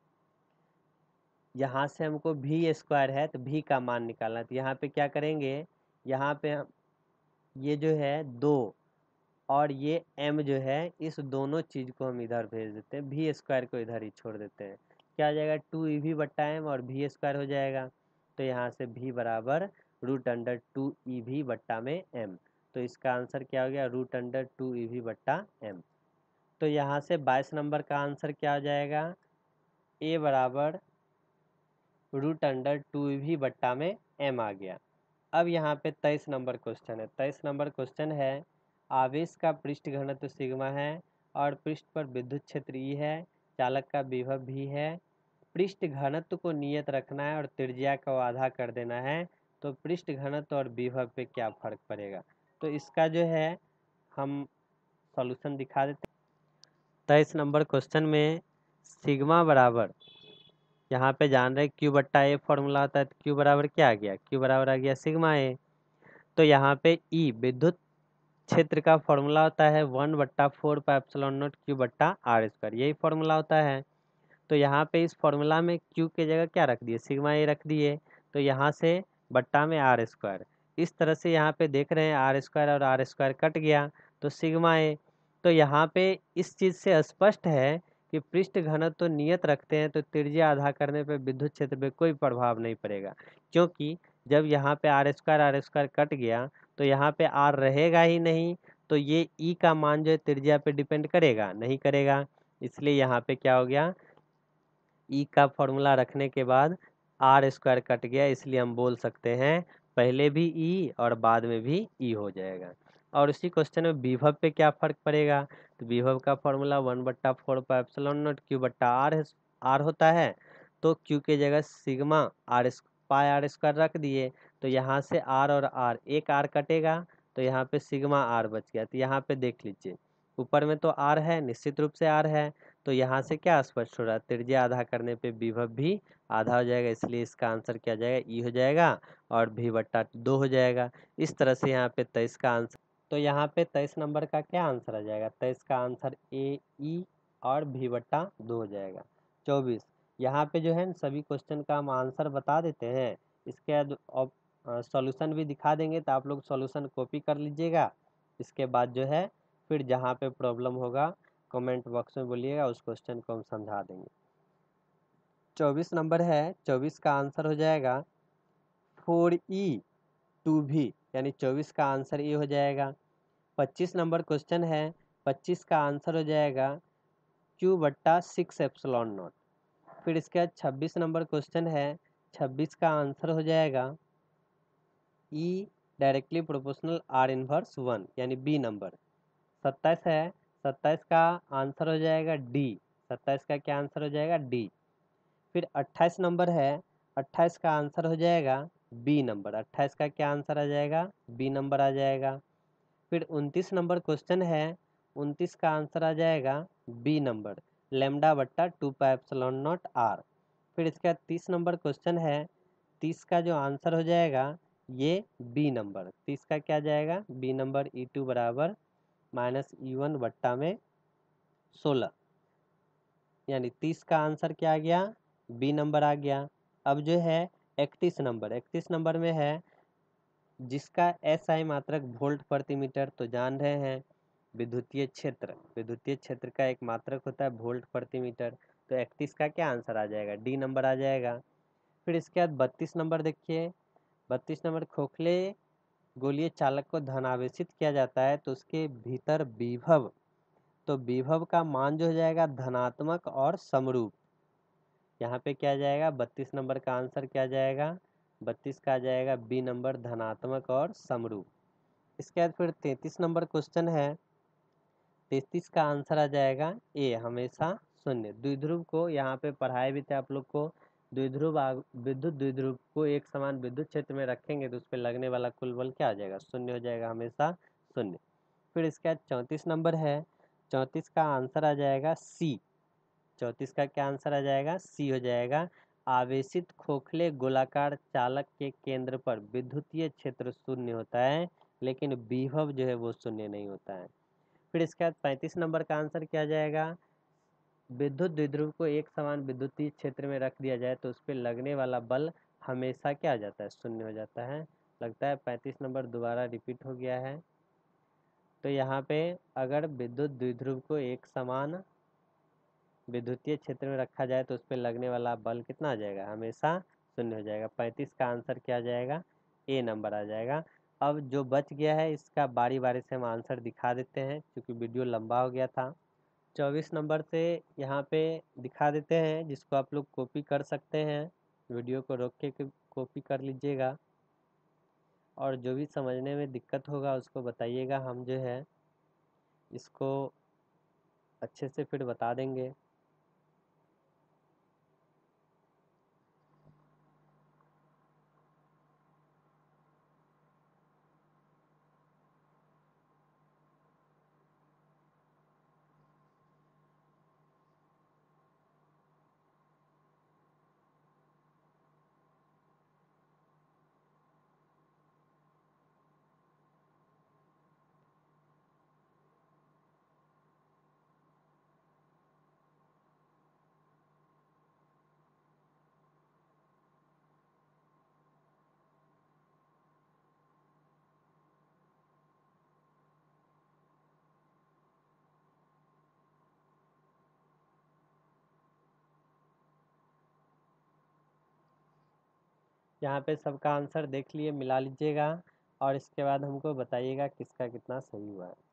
Speaker 1: यहाँ से हमको भी स्क्वायर है तो भी का मान निकालना है, तो यहाँ पे क्या करेंगे? यहाँ पे हम ये जो है 2 और ये m जो है, इस दोनों चीज़ को हम इधर भेज देते हैं, भी स्क्वायर को इधर ही छोड़ देते हैं। क्या आ जाएगा? 2 EV बट्टा m और भी स्क्वायर हो जाएगा। तो यहाँ से भी बराबर √2 EV बट्टा में m। तो इसका आंसर क्या हो गया? √2 EV बट्टा m। तो यहाँ से 22 नंबर का आंसर क्या हो जाएगा? a बराबर √2 EV बट्टा में m आ गया। अब यहाँ पे 23 नंबर क्वेश्चन है। 23 नंबर क्वेश्चन है, आवेश का पृष्ठ घनत्व सिग्मा है और पृष्ठ पर विद्युत क्षेत्र ई है, चालक का विभव भी है, पृष्ठ घनत्व को नियत रखना है और त्रिज्या को आधा कर देना है, तो पृष्ठ घनत्व और विभव पे क्या फर्क पड़ेगा? तो इसका जो है हम सॉल्यूशन दिखा देते हैं। 23 नंबर क्वेश्चन में सिग्मा बराबर, यहाँ पे जान रहे क्यू बट्टा ए फॉर्मूला होता है, तो क्यू बराबर क्या आ गया? क्यू बराबर आ गया सिग्मा ए। तो यहाँ पे ई विद्युत क्षेत्र का फॉर्मूला होता है 1/4πε0 क्यू बट्टा आर स्क्वायर, यही फॉर्मूला होता है। तो यहाँ पे इस फॉर्मूला में क्यू के जगह क्या रख दिए? सिग्मा ए रख दिए। तो यहाँ से बट्टा में आर स्क्वायर, इस तरह से यहाँ पे देख रहे हैं आर स्क्वायर और आर स्क्वायर कट गया तो सिग्मा ए। तो यहाँ पे इस चीज़ से स्पष्ट है कि पृष्ठ घनत्व तो नियत रखते हैं तो त्रिज्या आधा करने पे विद्युत क्षेत्र पे कोई प्रभाव नहीं पड़ेगा, क्योंकि जब यहाँ पे आर स्क्वायर कट गया तो यहाँ पे आर रहेगा ही नहीं, तो ये ई का मान जो है त्रिज्या पे डिपेंड करेगा? नहीं करेगा। इसलिए यहाँ पे क्या हो गया? ई का फॉर्मूला रखने के बाद आर स्क्वायर कट गया, इसलिए हम बोल सकते हैं पहले भी ई और बाद में भी ई हो जाएगा। और इसी क्वेश्चन में विभव पे क्या फर्क पड़ेगा? तो विभव का फॉर्मूला 1/4πε0 क्यू बट्टा आर होता है। तो क्यू के जगह सिग्मा पाई आर स्क्वायर रख दिए, तो यहाँ से आर और आर, एक आर कटेगा तो यहाँ पे सिग्मा आर बच गया। तो यहाँ पे देख लीजिए, ऊपर में तो आर है, निश्चित रूप से आर है, तो यहाँ से क्या स्पष्ट हो रहा है? त्रिज्या आधा करने पे विभव भी आधा हो जाएगा, इसलिए इसका आंसर क्या जाएगा? ई हो जाएगा और भी बट्टा 2 हो जाएगा। इस तरह से यहाँ पे 23 का आंसर, तो यहाँ पे 23 नंबर का क्या आंसर आ जाएगा? 23 का आंसर ए, ई और भी बट्टा 2 हो जाएगा। 24 यहाँ पे जो है न सभी क्वेश्चन का हम आंसर बता देते हैं, इसके बाद सॉल्यूशन भी दिखा देंगे, तो आप लोग सॉल्यूशन कॉपी कर लीजिएगा। इसके बाद जो है फिर जहाँ पे प्रॉब्लम होगा कमेंट बॉक्स में बोलिएगा, उस क्वेश्चन को हम समझा देंगे। 24 नंबर है, 24 का आंसर हो जाएगा 4E2V, यानी 24 का आंसर ये हो जाएगा। 25 नंबर क्वेश्चन है, 25 का आंसर हो जाएगा Q बट्टा 6ε0। फिर इसके बाद 26 नंबर क्वेश्चन है, 26 का आंसर हो जाएगा E directly proportional R inverse 1, यानी बी नंबर। 27 है, 27 का आंसर हो जाएगा डी। 27 का क्या आंसर हो जाएगा? डी। फिर 28 नंबर है, 28 का आंसर हो जाएगा बी नंबर। 28 का क्या आंसर आ जाएगा? बी नंबर आ जाएगा। फिर 29 नंबर क्वेश्चन है, 29 का आंसर आ जाएगा बी नंबर, लैम्डा बट्टा 2πε0 आर। फिर इसके बाद 30 नंबर क्वेश्चन है, 30 का जो आंसर हो जाएगा ये बी नंबर। 30 का क्या जाएगा? बी नंबर E2 बराबर -E1 बट्टा में 16, यानी 30 का आंसर क्या आ गया? बी नंबर आ गया। अब जो है 31 नंबर, 31 नंबर में है जिसका SI मात्रक वोल्ट प्रति मीटर, तो जान रहे हैं विद्युतीय क्षेत्र का एक मात्रक होता है वोल्ट प्रति मीटर। तो 31 का क्या आंसर आ जाएगा, डी नंबर आ जाएगा। फिर इसके बाद 32 नंबर देखिए, 32 नंबर, खोखले गोलीय चालक को धनावेशित किया जाता है तो उसके भीतर विभव, तो विभव का मान जो हो जाएगा धनात्मक और समरूप। यहाँ पे क्या जाएगा, 32 नंबर का आंसर क्या जाएगा, 32 का आ जाएगा बी नंबर, धनात्मक और समरूप। इसके बाद फिर 33 नंबर क्वेश्चन है, 33 का आंसर आ जाएगा ए, हमेशा शून्य। द्विध्रुव को यहाँ पे पढ़ाए भी थे आप लोग को, विद्युत द्विध्रुव को एक समान विद्युत क्षेत्र में रखेंगे तो उस पर लगने वाला कुल बल क्या आ जाएगा, शून्य हो जाएगा, हमेशा शून्य। फिर इसके बाद 34 नंबर है, 34 का आंसर आ जाएगा सी। 34 का क्या आंसर आ जाएगा, सी हो जाएगा। आवेशित खोखले गोलाकार चालक के केंद्र पर विद्युतीय क्षेत्र शून्य होता है लेकिन विभव जो है वो शून्य नहीं होता है। फिर इसके बाद 35 नंबर का आंसर क्या जाएगा, विद्युत द्विध्रुव को एक समान विद्युतीय क्षेत्र में रख दिया जाए तो उस पर लगने वाला बल हमेशा क्या आ जाता है, शून्य हो जाता है। लगता है 35 नंबर दोबारा रिपीट हो गया है। तो यहाँ पे अगर विद्युत द्विध्रुव को एक समान विद्युतीय क्षेत्र में रखा जाए तो उस पर लगने वाला बल कितना आ जाएगा, हमेशा शून्य हो जाएगा। 35 का आंसर क्या आ जाएगा, ए नंबर आ जाएगा। अब जो बच गया है इसका बारी बारी से हम आंसर दिखा देते हैं क्योंकि वीडियो लंबा हो गया था। 24 नंबर से यहाँ पे दिखा देते हैं, जिसको आप लोग कॉपी कर सकते हैं, वीडियो को रोक के कॉपी कर लीजिएगा और जो भी समझने में दिक्कत होगा उसको बताइएगा, हम जो है इसको अच्छे से फिर बता देंगे। यहाँ पे सबका आंसर देख लिए, मिला लीजिएगा और इसके बाद हमको बताइएगा किसका कितना सही हुआ है।